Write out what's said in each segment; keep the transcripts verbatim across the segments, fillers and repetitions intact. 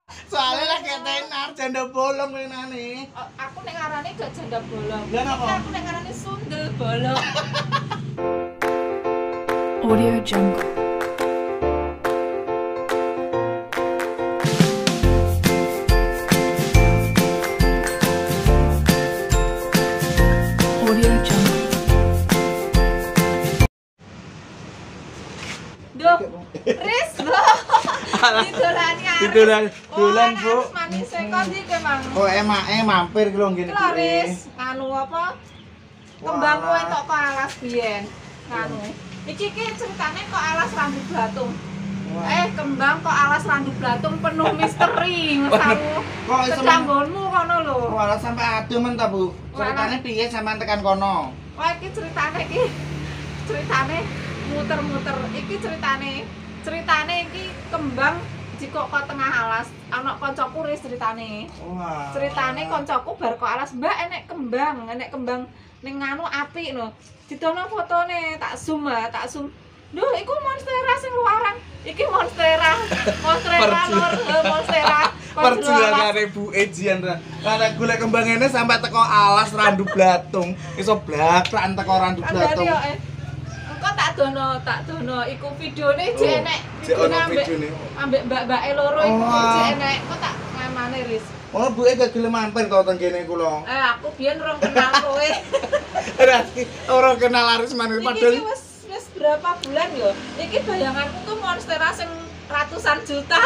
Soalnya lagi tenar janda bolong menane. Aku nek ngarane gak janda bolong. Lah napa? Aku nek ngarane sundel bolong. Audio Jungle. Audio Jungle. Duh, Riz loh. Didolani arek. Didolani, dolan, Bu. Harus manis e kok iki ke mang. Oh emake mampir ki lho ngene Iki lho Riz, anu apa? Kembang kowe tok kok alas biyen. Anu. Iki ki ceritane kok alas rambut blatung. Eh, kembang kok alas rambut blatung penuh misteri ngono. Kok iso Kecanggonmu kono lho. Walah sampe aduh men ta, Bu. Ceritane piye sampean tekan kono? Wah, iki ceritane iki. Ceritane muter-muter. Iki ceritane. Ceritane iki kembang jika kok tengah alas, ana kancaku Riz ceritane. Wah. Ceritane kancaku bar kok alas, "Mbak, enek kembang, enek kembang ning nganu apik lho." Didono fotone, tak zoom ah, tak zoom. Duh, iku monstera sing luaran. Iki monstera. Monstera lur, monstera. Perjuangane Bu Ejian ra. Karena golek kembang ngene sampai teko alas randu blatung. Iso blakrakan teko randu blatung. Engko tak dono, tak dono iku videone jek enek. Jek ono ambek videone. ambek mbak-mbake loro iku jek enek. Kok tak ngamane Riz. Oh, Bu E gak gelem mampir to teng kene kula. Eh, aku biyen rong kenal kowe. Berarti orang kenal laris manis Iki padahal. iki wis wis berapa bulan yo. Iki bayanganku tuh monstera sing ratusan juta.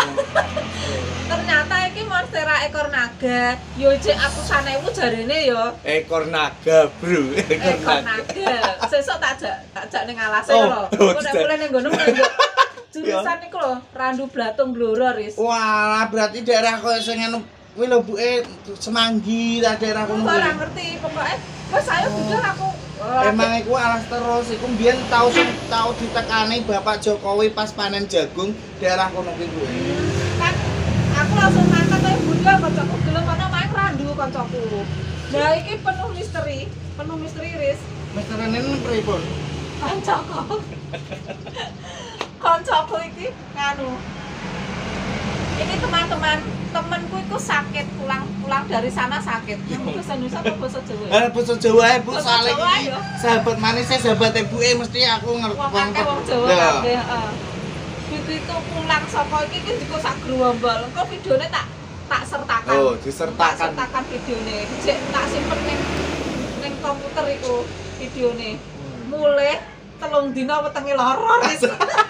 Ternyata iki monstera ekor naga. Yo jek atusan ewu jarene yo. Ekor naga, Bro. Ekor Ekor naga. naga. Sesuk tak jak tak jak ning alase Oh, lho. oh, Kok nek tidak. mulai ning nggonmu njuk jurusan iku lho, Randu Blatung Blora Riz. Wah, berarti daerah koyo sing anu kuwi lho Bu E Semanggi ta daerah Aku kono. ora ngerti, pokoke wis ayo budal aku. Emang iku alas terus iku mbiyen tau sing tau ditekani Bapak Jokowi pas panen jagung daerah kono kuwi Bu E. Kan aku langsung ngangkat ae budal kancaku gelem ana main randu kancaku. Nah iki penuh misteri, penuh misteri Riz. Mesterene pripun? Kancaku. Kancaku iki nganu. Ini teman-teman, temanku itu sakit pulang pulang dari sana sakit. Yang bahasa Indonesia apa bahasa Jawa? Eh basa Jawa ae Bu, Basa soalnya Jawa, iki ya. sahabat manisnya sahabat Bu E mesti aku ngerti. Wong akeh wong Jawa kabeh, heeh. Begitu pulang saka iki ki juga sak grombol. Engko videone tak tak sertakan. Oh, Tak disertakan. sertakan videone. Jek tak simpen ning ning komputer iku videone. Mulai telung dina wetenge lara wis.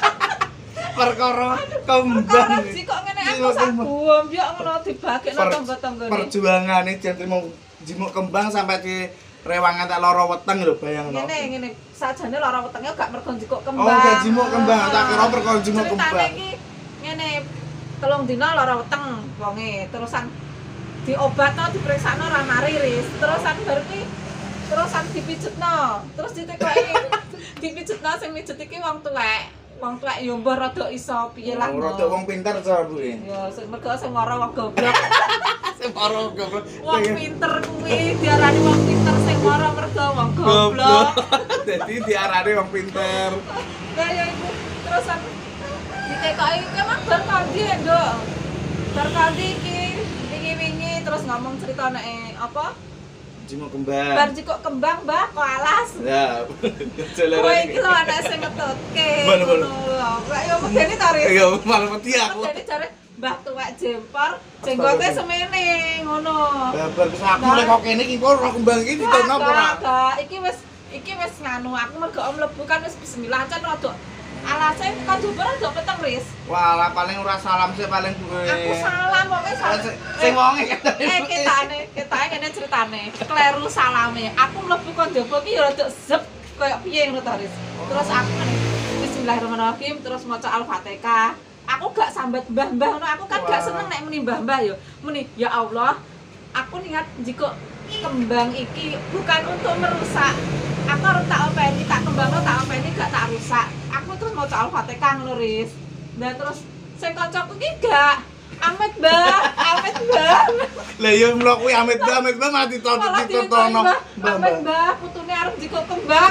Perkara kembang. Perkara sih kok ngene aku sak buom yo ngono dibagekno Per- tangga-tanggane. Perjuangane jan mau jimuk kembang sampai di rewangan tak loro weteng lho bayangno. Ngene ngene sajane lara wetenge gak mergo njikuk Oh, kembang. gak jimuk kembang, tak kira perkara jimuk Ceritane kembang. iki ngene telung dina lara weteng wonge, terusan diobatno diperiksano ra mari Riz. Terusan bar ki terusan dipijetno, terus ditekoki dipijetno sing mijet iki wong tuwek. Wong tuwek yo mbah rada iso piye lah. Oh, rada wong pinter to Bu E. Ya sing mergo sing ora wong goblok. Sing ora goblok. Wong pinter kuwi diarani wong pinter sing ora mergo wong goblok. Dadi diarani wong pinter. Lah ya iku terusan ditekoki kemang bar kandi nduk. Bar kandi iki wingi-wingi terus ngomong cerita nek apa? Jimuk Bar kembang. jikok kembang Mbah kok alas. Ya. Kowe Jalan iki lho anak sing ngetutke. Mana, mana? Lah ya medeni ta Riz. Ya malah mati aku. Medeni jare Mbah tuwek jempor, jenggote semene ngono. Babar wis aku lek kok kene iki kok ora kembang iki ditono apa ora? Enggak, iki wis iki wis nganu aku mergo om mlebu kan wis bismillah can rada alase kan jupur rada peteng Riz. Walah paling ora salam sih paling Bu E. Aku salam pokoke salam. Sing wonge Eh ketane, ketane ngene ceritane. Kleru salame. Aku mlebu kon njaba ki ya rada zep koyo piye ngono ta Riz. Terus aku ngene bismillahirrahmanirrahim terus maca Al-Fatihah. Aku gak sambat mbah-mbah ngono, aku kan gak seneng nek muni mbah-mbah ya. Muni ya Allah, aku niat jika kembang iki bukan untuk merusak. Aku harus tak openi, tak kembangno tak openi gak tak rusak. Aku terus maca Al-Fatihah ngono Riz. Nah terus sing kancaku iki gak Amit Mbah, Amit Mbah. Lah ya mlok kuwi amit Mbah, amit Mbah mati to Malah ditono. Amit Mbah, putune arep jiko kembang.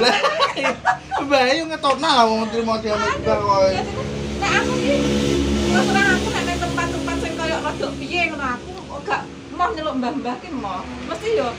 Mbah yo ngetokno lah wong trimo di amit Mbah kowe. Nek aku iki terus terang aku nek nang tempat-tempat sing koyo rada piye ngono aku kok gak mau nyeluk mbah-mbah ki mau. Mesti yo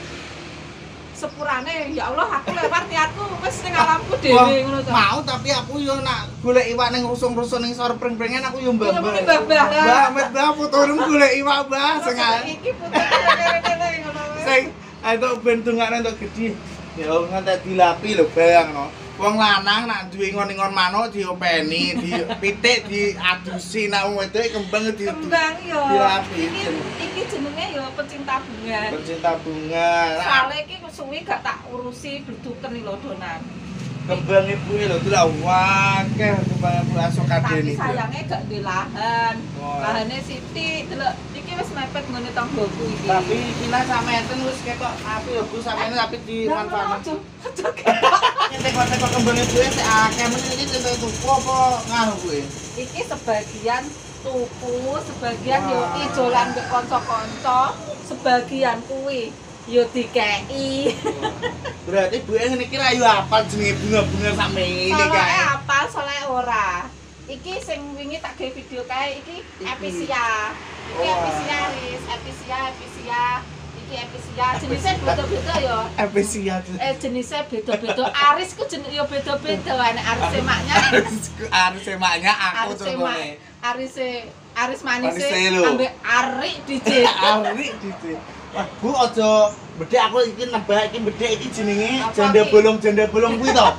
sepurane ya Allah aku lewat niatku wis ning alamku dhewe ngono to. Mau tapi aku yo nak golek iwak ning rusung-rusung ning sor pring-pringan aku yo mbah. Iya, mesti mbah-mbah. Mbah, mbah fotorum golek iwak mbah sing Iki putu kene ngono wae. sing ayo ben dongane entuk gedhi. Ya nganti dilapi lho bayang no. Wong lanang nak duwe ngon-ngon manuk diopeni, dipitik diadusi nak wong wedok kembang di Kembang yo. dilapi. Iki iki jenenge yo pecinta bunga. Pencinta bunga. Soale iki suwi gak tak urusi bluduken lho donan. Kembang ibu lho delok wakeh kembang ibu asok kadene. Tapi sayangnya gak di lahan. Oh. Lahannya sithik, delok iki wis mepet ngene tanggoku iki. Tapi kina sampeyan wis ketok api lho Bu sampeyan tapi dimanfaatkan. Nyentek-nyentek kembang ibu sik akeh men iki entuk tuku apa nganu kuwi? Iki sebagian tuku, sebagian yo Wah. ijolan mbek kanca-kanca, sebagian kuwi yo dikeki. Berarti Bu ngene iki ra yo apal jenenge bunga-bunga sak mene Soale kae. apa, soale ora. Iki sing wingi tak gawe video kae iki Iki. episia. Iki Wah. episia ris, episia, episia. Iki episia, jenisnya beda-beda yo. Episia. Eh jenisnya beda-beda. Aris ku jenis yo beda-beda. Ana aris semaknya, Aris emaknya aku aris semak, contohnya. aris aris manis Manise lho. ambek arik dijit. Ari dite. Wah, Bu aja bedhek aku iki nebak iki bedhek iki jenenge Apa janda iki? bolong janda bolong kuwi to.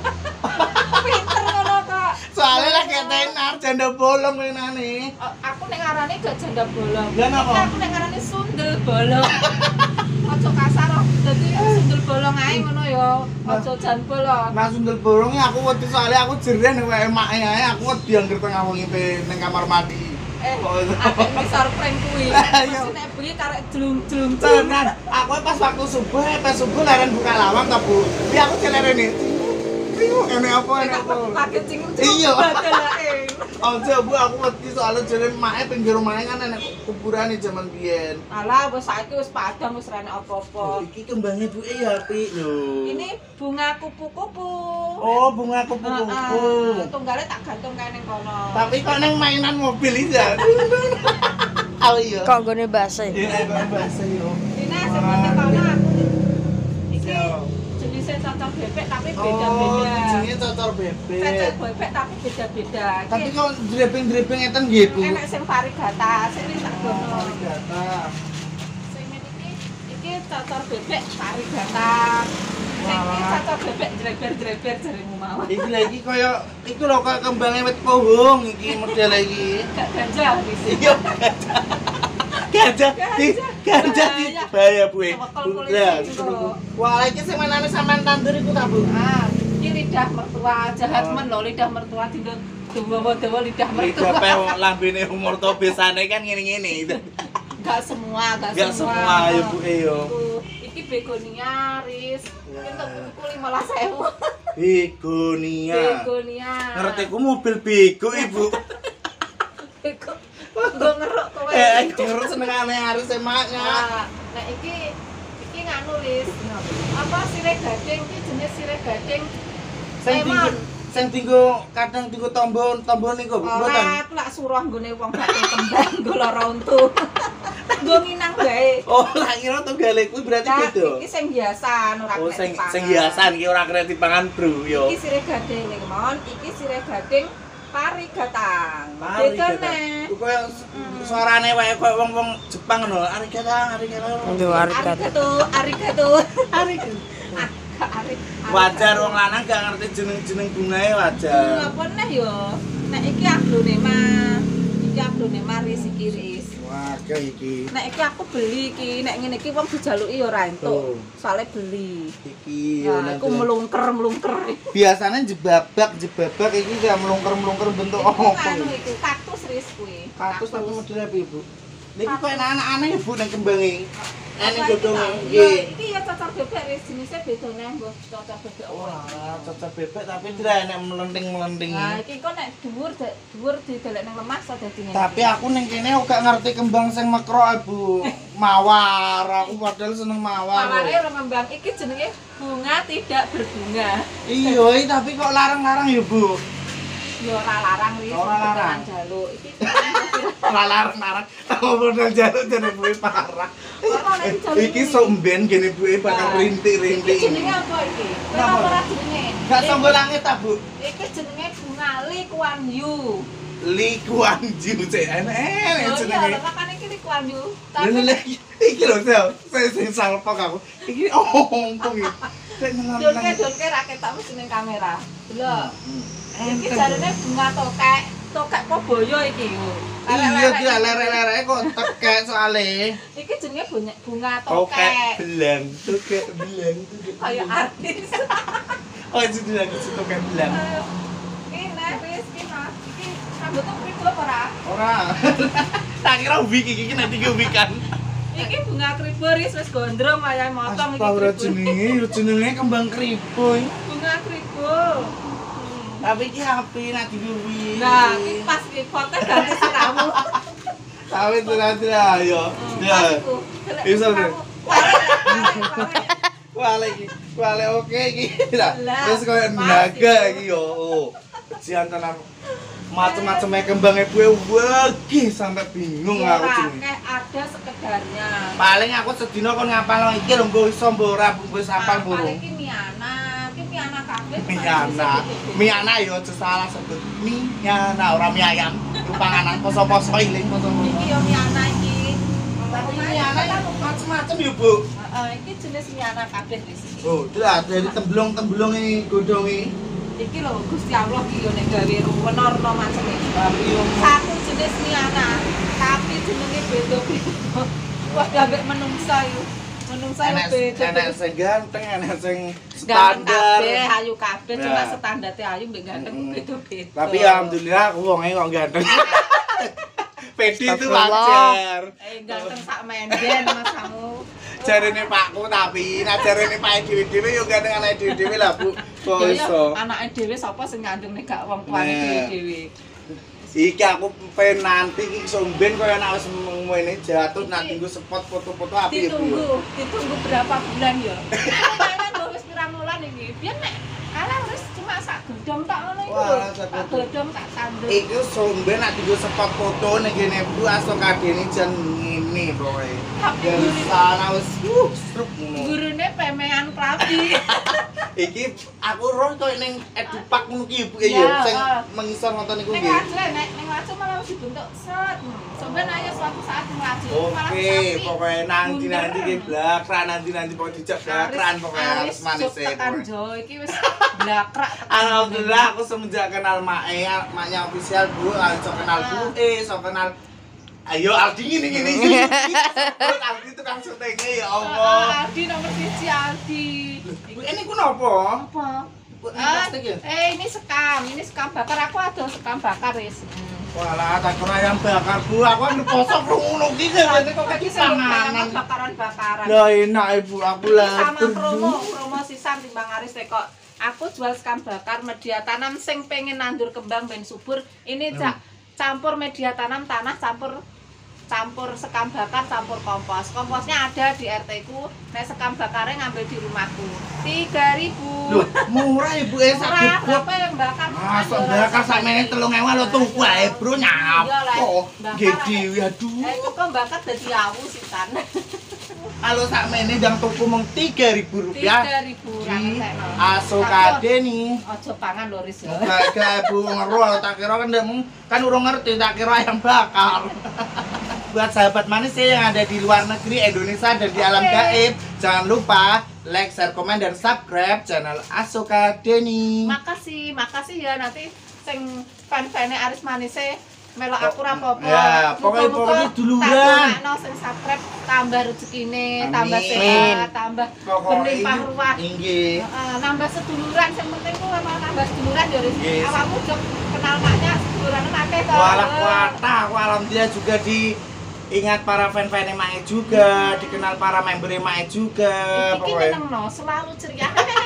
Pinter ngono kok. Soale lah kayak tenar janda bolong menane. Oh, aku nek ngarani gak janda bolong. Lah napa? Aku nek ngarani sundel bolong. Aja kasar kok. Dadi sundel bolong ae ngono ya. Aja jan bolong. Nah sundel bolong aku wedi soalé aku jeren wae emake ae aku wedi angger tengah wengi pe ning kamar mandi. Eh, Oh, aku ngisor prank kuwi. Ayo. Mesti nek bengi karek jlung-jlung. Tenan, aku pas waktu subuh, pas subuh leren buka lawang ta, Bu. Tapi aku celerene. Bingung ngene apa ngene apa. Pakai cinggung. Iya. Badalain. Aja Bu, aku wedi soalnya jeren mae pinggir omahe kan enek kuburane jaman biyen. Alah, wis saiki wis padang wis ra enek apa-apa. Iki kembangnya Bu e ya apik lho. Ini bunga kupu-kupu. Oh, bunga kupu-kupu. Heeh, tunggale tak gantung kae ning kono. Tapi kok neng mainan mobil iki ya. Oh iya. Kok gone basa ya? Iya, kok bahasa yo. Dina sing nang kono aku. Iki Iya. jenisnya cocok bebek tapi Oh, beda-beda. jenenge cocor bebek. Cocok bebek tapi beda-beda. Tapi Iki kok dreping-dreping ngeten nggih, Bu. enek sing varigata, sing iki tak gono. Varigata. Sing iki iki cocok bebek varigata. Sing iki Wah. cocok bebek jreber-jreber jarimu mau. Iki lagi kaya iku lho kaya kembangnya wit pohong iki model iki. Gak ganja wis. Iya. Gajah, di gajah di bahaya Bu. e. Wakal polisi Lah, itu. wah iki sing menane sampean tandur iku ta, Bu? Ah, iki lidah mertua jahat Oh. men lho lidah mertua dino dawa-dawa lidah Lidah mertua. pe lambene umur to biasane kan ngene-ngene. Gak semua, gak, Gak semua ya Bu e yo. Tuh, iki begonia ris. Itu tuku lima belas ribu. Begonia. Begonia. Ngerti ku mobil bego Ibu. Bego. Gue ngeruk kowe. Eh, ngurus senengane harus emaknya. Nah, nah iki iki nganu ris. Apa sirih gading iki jenis sirih gading. Sing tinggo Lemon. sing tinggo kadang tinggo tombol tombol niku Bu. Mboten. Ora, aku lak suruh nggone wong batin kembang nggo lara untu. Nggo nginang bae. Oh, lak ngira tunggale kuwi berarti Nah, beda. iki sing hiasan ora Oh, kena sing dipangan. sing hiasan iki ora kena dipangan, Bro, yo. Iki sirih gading ning mon, iki sirih gading parigatang. Mari Beda kita. neh. Ku koyo suarane wae koyo wong-wong Jepang ngono. Arigato, arigato. Aduh, arigato. Arigato, arigato. Arigato. Ah, ari. Wajar wong lanang gak ngerti jeneng-jeneng bungae wajar. Apa neh yo? Nek iki aglonema. Iki aglonema ris iki ris. Wah, kayak iki. Nek iki aku beli iki, nek ngene iki wong dijaluki ya ora entuk. Tuh. Soale beli. Iki yo Ya, nang aku melungker-melungker. biasanya jebabak jebabak iki gak melungker-melungker bentuk Iku apa anu iki? iku kaktus ris kuwi. Kaktus tapi model apa Ibu? Niki kok anak-anak ya Bu nang kembange. Ane Apa iki godhonge. ta? Nggih. Iya, iki ya cocok bebek ris jenisnya beda neh, mbok cocok bebek. Wah, cocok bebek tapi tidak enak melenting-melenting. Nah, iki kok nek dhuwur da- dhuwur didelek nang lemah so dadi ngene. Tapi aku ning kene gak ngerti kembang sing mekrok Bu. Mawar, aku padahal seneng mawar. Maware ora ngembang iki jenenge bunga tidak berbunga. Iya, tapi kok larang-larang ya Bu. yo ora larang wis. Ora larang. Jaluk iki. Ora larang-larang. Apa modal jaluk jane buwe parah. Ora nek jaluk. Iki somben gene buwe bakal rintik-rintik. Iki jenenge apa iki? Napa? Ora ora jenenge. Gak sombo langit ta, Bu? Iki jenenge bunga Li Kuan Yu. Li Kuan Yu cek enek Oh iya, jenenge. makane iki Li Kuan Yu. Lha lha iki lho, Sel. Saya sing salpok aku. Iki ompong iki. Cek Donke nang. donke raket tak mesti ning kamera. Delok. Hmm. Iki jarene bunga tokek, tokek Poboyo iki. Iya ki lerek-lerek kok tekek soalé. Iki jenenge bunga, bunga Tokek tokek. belang, tokek belang. Kayak artis. Oh, itu dia lagi tokek belang. Iki nek wis iki Mas. Iki rambutnya kribo apa ora? Ora. Tak kira wig iki nanti ke wikan. Iki bunga kribo wis wis gondrong kaya motong iki. Ora kribo. jenenge, jenenge kembang kribo. Bunga kribo. Tapi iki H P nak diluwi. Nah, iki pas iki foto ganti siramu. Tapi nanti ayo. Ya. Bisa deh. Wale iki, wale oke iki. Terus koyo naga iki yo. Jian tenan macem-macemnya kembangnya gue wagi sampai bingung aku jenenge. Kayak ada sekedarnya. Paling aku sedina kon ngapal iki lho nggo iso mbok ora wis hafal burung. Paling iki Miana, iki Miana kabeh. Miana. Miana yo aja salah sebut. Miana ora mie ayam. Itu panganan poso-poso iling poso-poso. Iki yo Miana iki. Tapi Miana kan macem-macem yo, Bu. Heeh, iki jenis Miana kabeh wis. Oh, itu lah dari temblong-temblong iki godhonge. Iki lho Gusti Allah iki yo nek gawe warna-warna macam iki. Tapi yo Satu jenis Miana, tapi jenenge beda-beda. Wah, ambek menungsa yo. Menungsa yo enak beda. enak sing ganteng, enak sing Ganteng standar. kabeh, ayu kabeh, cuma Nah. standarte ayu mbek ganteng Mm. beda-beda. Tapi alhamdulillah aku wonge kok ganteng. Pedi itu Astagfirullah. wajar. Eh ganteng sak menden Mas kamu. Jarene pakku tapi nek jarene pake dhewe-dhewe yo ganteng anake dhewe-dhewe lah, Bu. Kok Ya, iso. anake dhewe sapa sing ngandung nek gak wong tuane Nah. dhewe-dhewe. Iki aku pengen nanti iki somben koyo nek wis ngene jatuh nak tinggu spot foto-foto api ya, Bu. Ditunggu, ditunggu berapa bulan ya? Lumayan lho wis pirang wulan iki. Biyen nek alah wis cuma sak gedhong tok ngono iku. Wah, lho. sak Sak gedhong sak tanduk. Iki somben nak tinggu spot foto ning kene Bu aso kadene jan ngene pokoke. Tapi Dan gurune- sana wis uh struk ngono. Gurune pemean krabi. Iki aku roh koyo ning edupak ngono ki Bu Ya, ya sing ah. mengisor nonton iku Nek nggih. wajah nek nek wajah malah wis dibentuk set. Sampeyan ayo suatu saat ngelaju malah Oke, sapi. pokoknya nanti nanti ki blakran nanti nanti pokoknya dijak blakran pokoknya harus manis ya. Tekan jo iki wis blakrak. Alhamdulillah aku semenjak kenal Mae, maknya official Bu, so kenal Bu, eh so kenal ayo Aldi gini gini gini. Aldi tukang syutingnya ya Allah. Aldi nomor siji Aldi. Bu, ini ku nopo? Apa? Bu, ini Ah, plastik ya? eh ini sekam, ini sekam bakar aku ada sekam bakar wis. Walah, tak kira ayam bakar Bu, aku kan posok ngono ki Nanti kok kok iki panganan. bakaran-bakaran. Lah enak Ibu, aku Ini lah. sama promo, promo sisan timbang Aris teh kok. Aku jual sekam bakar media tanam sing pengen nandur kembang ben subur. Ini cak campur media tanam tanah campur campur sekam bakar campur kompos. Komposnya ada di R T ku. Nek sekam bakarnya ngambil di rumahku. tiga ribu. Loh, murah Ibu eh sak Murah, bubuk. berapa yang bakar? Masuk bakar sak meneh telung ewu lho tuku ae, Bro, nyapo. Nggih dhewe aduh. Eh, itu kok bakar dadi awu sisan. Kalau sak meneh ndang tuku mung tiga ribu rupiah. tiga ribu ra Di ngetekno. Asokade nih. Ojo pangan lho Riz ya. Gak Bu ngerol tak kira kan ndem kan urung ngerti tak kira ayam bakar. Buat sahabat manis ya yang ada di luar negeri, Indonesia dan di alam Oke. gaib, jangan lupa like, share, komen dan subscribe channel Asokade nih. Makasih, makasih ya nanti sing fan-fane Aris Manise melok aku ra apa-apa. Ya, pokoknya- Muga-muga pokoknya duluran. tak dongakno sing subscribe tambah rezekine, tambah Amin. sehat, tambah Pokoknya berlimpah ruah. inggih. Heeh, nambah seduluran sing penting ku emang nambah seduluran ya Riz. Yes. Awakmu jek kenal maknya seduluran akeh to. Walah kuata, aku alhamdulillah juga diingat para fan-fan Mae juga, dikenal para member Mae juga. Iki Pokoknya nyenengno, selalu ceria.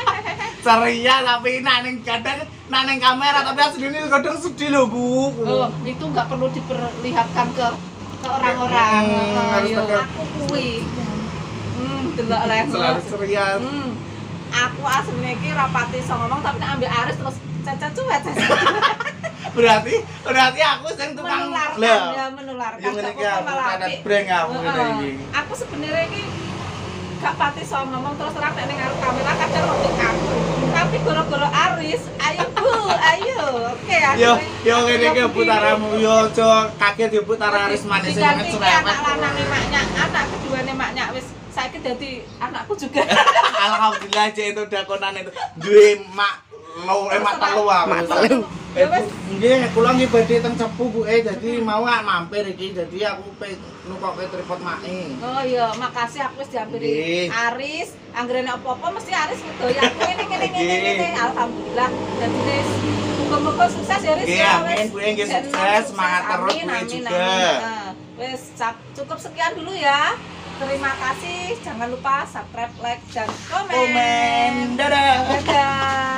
ceria tapi nak ning kadang nak ning kamera tapi aslinya kadang sedih loh Bu. Oh, itu nggak perlu diperlihatkan ke ke orang-orang. Hmm, Oh, harus yo, tegak. aku kuwi. Hmm, delok leh. Selalu ceria. Hmm. Aku aslinya iki rapati iso ngomong tapi nek ambek Aris terus caca cuek. Berarti berarti aku sing tukang menularkan Lah, ya menularkan. yang ngene Gak iki apa-apa, aku malah kadet apik. breng aku ngene Heeh. iki. Aku sebenarnya iki gak pati so ngomong terus terang nek ning ngarep kamera kadang waktu aku. Tapi gara-gara Aris, ayo Bu, ayo. Oke ya. Yo yo ngene iki putaramu yo aja kaget yo putara Aris manis sing Diganti ki cerewet. anak lanang maknya, anak keduane maknya wis saiki dadi anakku juga. Alhamdulillah cek itu dakonan itu duwe mak mau emak telu aku. Mak telu. Ya wis. Nggih, kula nggih badhe teng Cepu Bu, eh dadi mau gak mampir iki dadi aku pe nukoke tripod make. Oh iya, makasih aku wis diampiri Nggih. Aris. Anggere nek apa-apa mesti Aris ngedoy aku ngene ngene ngene ngene. Alhamdulillah. Dadi wis muga-muga sukses ya Aris. Nggih, ya, amin, wis. Bu, nggih, Dan sukses, semangat terus, amin, Bu, amin, juga. amin. Nah, wis cap- cukup sekian dulu ya. Terima kasih. Jangan lupa subscribe, like, dan komen. Komen. Dadah. Dadah.